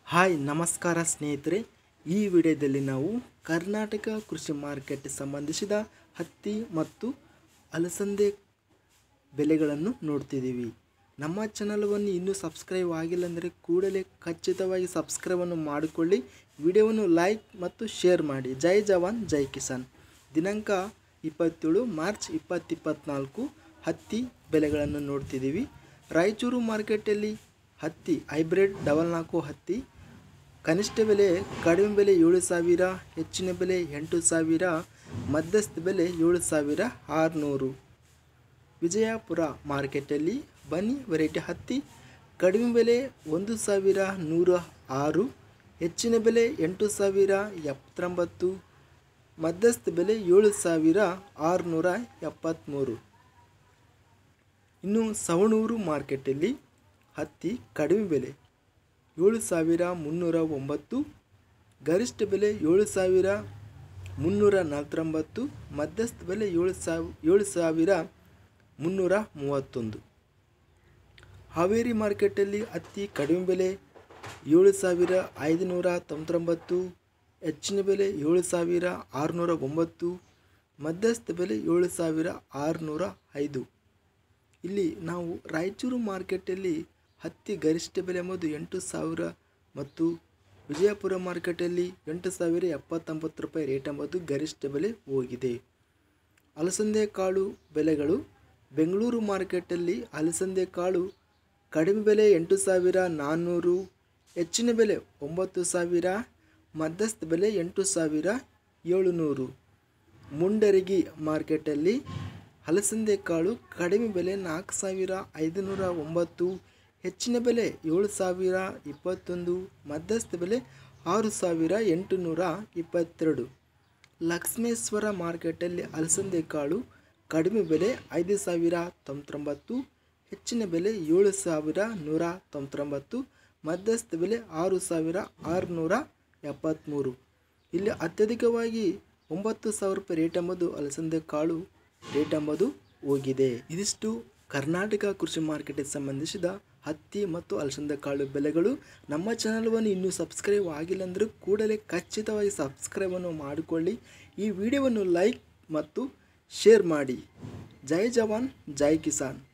Hi ನಮಸ್ಕಾರ ಸ್ನೇಹಿತರೆ, ಈ ವಿಡಿಯೋದಲ್ಲಿ ನಾವು ಕರ್ನಾಟಕ ಕೃಷಿ ಮಾರ್ಕೆಟ್ ಸಂಬಂಧಿಸಿದ ಹತ್ತಿ ಮತ್ತು ಅಲಸಂದೆ ಬೆಲೆಗಳನ್ನು ನೋಡ್ತಿದ್ದೀವಿ. ನಮ್ಮ ಚಾನಲವನ್ನು ಇನ್ನೂ ಸಬ್ಸ್ಕ್ರೈಬ್ ಆಗಿಲ್ಲ ಅಂದರೆ ಕೂಡಲೇ ಖಚಿತವಾಗಿ ಸಬ್ಸ್ಕ್ರೈಬನ್ನು ಮಾಡಿಕೊಳ್ಳಿ, ವಿಡಿಯೋವನ್ನು ಲೈಕ್ ಮತ್ತು ಶೇರ್ ಮಾಡಿ. ಜೈ ಜವಾನ್ ಜೈ ಕಿಸಾನ್. ದಿನಾಂಕ 27 ಮಾರ್ಚ್ 2024 ಹತ್ತಿ ಬೆಲೆಗಳನ್ನು ನೋಡ್ತಿದ್ದೀವಿ. ರಾಯಚೂರು ಮಾರ್ಕೆಟಲ್ಲಿ ಹತ್ತಿ ಹೈಬ್ರಿಡ್ 44 ಹತ್ತಿ ಕನಿಷ್ಠ ಬೆಲೆ ಕಡಿಮೆ ಬೆಲೆ 7,000, ಹೆಚ್ಚಿನ ಬೆಲೆ 8,000, ಮಧ್ಯಸ್ಥ ಬೆಲೆ 7,600. ವಿಜಯಪುರ ಮಾರ್ಕೆಟಲ್ಲಿ ಬನ್ನಿ ವೆರೈಟಿ ಹತ್ತಿ ಕಡಿಮೆ ಬೆಲೆ 1,106, ಹೆಚ್ಚಿನ ಬೆಲೆ 8,079, ಮಧ್ಯಸ್ಥ ಬೆಲೆ 7,673. ಇನ್ನು ಸವಣೂರು ಮಾರ್ಕೆಟಲ್ಲಿ ಹತ್ತಿ ಕಡಿಮೆ ಬೆಲೆ 7,309, ಗರಿಷ್ಠ ಬೆಲೆ 7,349, ಮಧ್ಯಸ್ಥ ಬೆಲೆ 7,331. ಹಾವೇರಿ ಮಾರ್ಕೆಟಲ್ಲಿ ಹತ್ತಿ ಕಡಿಮೆ ಬೆಲೆ 7,599, ಹೆಚ್ಚಿನ ಬೆಲೆ 7,609, ಮಧ್ಯಸ್ಥ ಬೆಲೆ 7,605. ಇಲ್ಲಿ ನಾವು ರಾಯಚೂರು ಮಾರ್ಕೆಟಲ್ಲಿ ಹತ್ತಿ ಗರಿಷ್ಠ ಬೆಲೆ ಎಂಬುದು 8,000 ಮತ್ತು ವಿಜಯಪುರ ಮಾರ್ಕೆಟಲ್ಲಿ 8,079 ರೂಪಾಯಿ ರೇಟ್ ಎಂಬುದು ಗರಿಷ್ಠ ಬೆಲೆ ಹೋಗಿದೆ. ಅಲಸಂದೆ ಕಾಳು ಬೆಲೆಗಳು ಬೆಂಗಳೂರು ಮಾರ್ಕೆಟಲ್ಲಿ ಅಲಸಂದೆ ಕಾಳು ಕಡಿಮೆ ಬೆಲೆ 8,400, ಹೆಚ್ಚಿನ ಬೆಲೆ 9,000, ಮಧ್ಯಸ್ಥ ಬೆಲೆ 8,700. ಮುಂಡರಗಿ ಮಾರ್ಕೆಟಲ್ಲಿ ಅಲಸಂದೆ ಕಾಳು ಕಡಿಮೆ ಬೆಲೆ 4,509, ಹೆಚ್ಚಿನ ಬೆಲೆ 7,021, ಮಧ್ಯಸ್ಥ ಬೆಲೆ 6,822. ಲಕ್ಷ್ಮೇಶ್ವರ ಮಾರ್ಕೆಟಲ್ಲಿ ಅಲಸಂದೆ ಕಾಳು ಕಡಿಮೆ ಬೆಲೆ 5,099, ಹೆಚ್ಚಿನ ಬೆಲೆ 7,199, ಮಧ್ಯಸ್ಥ ಬೆಲೆ 6,673. ಇಲ್ಲಿ ಅತ್ಯಧಿಕವಾಗಿ 9,000 ರೂಪಾಯಿ ರೇಟ್ ಎಂಬುದು ಅಲಸಂದೆ ಕಾಳು ರೇಟ್ ಎಂಬುದು ಹೋಗಿದೆ. ಇದಿಷ್ಟು ಕರ್ನಾಟಕ ಕೃಷಿ ಮಾರ್ಕೆಟ್ಗೆ ಸಂಬಂಧಿಸಿದ ಹತ್ತಿ ಮತ್ತು ಅಲಸಂದೆ ಕಾಳು ಬೆಲೆಗಳು. ನಮ್ಮ ಚಾನಲವನ್ನು ಇನ್ನೂ ಸಬ್ಸ್ಕ್ರೈಬ್ ಆಗಿಲ್ಲ ಅಂದರೆ ಕೂಡಲೇ ಖಚಿತವಾಗಿ ಸಬ್ಸ್ಕ್ರೈಬನ್ನು ಮಾಡಿಕೊಳ್ಳಿ, ಈ ವಿಡಿಯೋವನ್ನು ಲೈಕ್ ಮತ್ತು ಶೇರ್ ಮಾಡಿ. ಜೈ ಜವಾನ್ ಜೈ ಕಿಸಾನ್.